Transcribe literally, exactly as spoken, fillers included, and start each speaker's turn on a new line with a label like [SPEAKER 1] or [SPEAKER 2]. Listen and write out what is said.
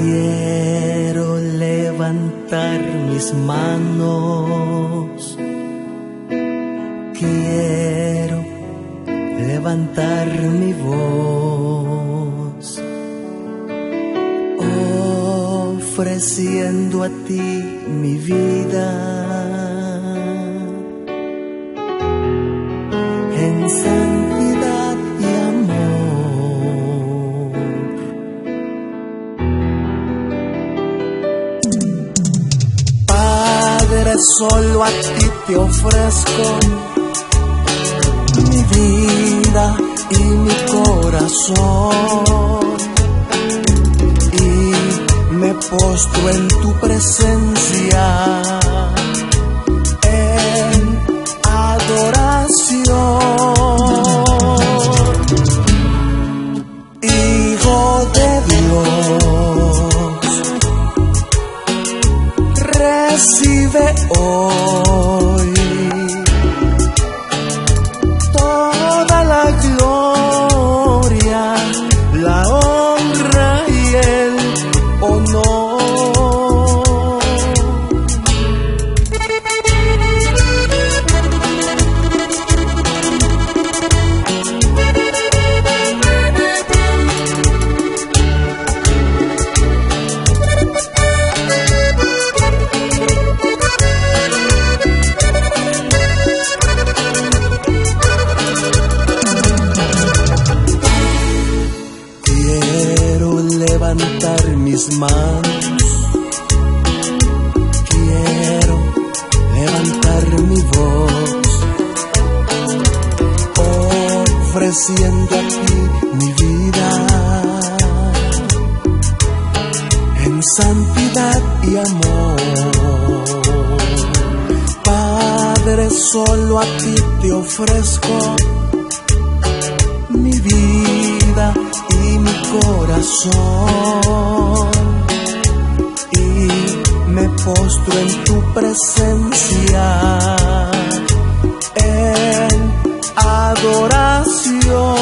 [SPEAKER 1] Quiero levantar mis manos, quiero levantar mi voz, ofreciendo a ti mi vida, en santidad y amor. Padre, solo a ti te ofrezco mi vida y mi corazón, y me postro en tu presencia en adoración. Hijo de Dios, recibe hoy toda la gloria, la honra y el honor. Levantar mis manos, quiero levantar mi voz, ofreciendo a ti mi vida, en santidad y amor. Padre, solo a ti te ofrezco mi vida y mi corazón, y me postro en tu presencia en adoración.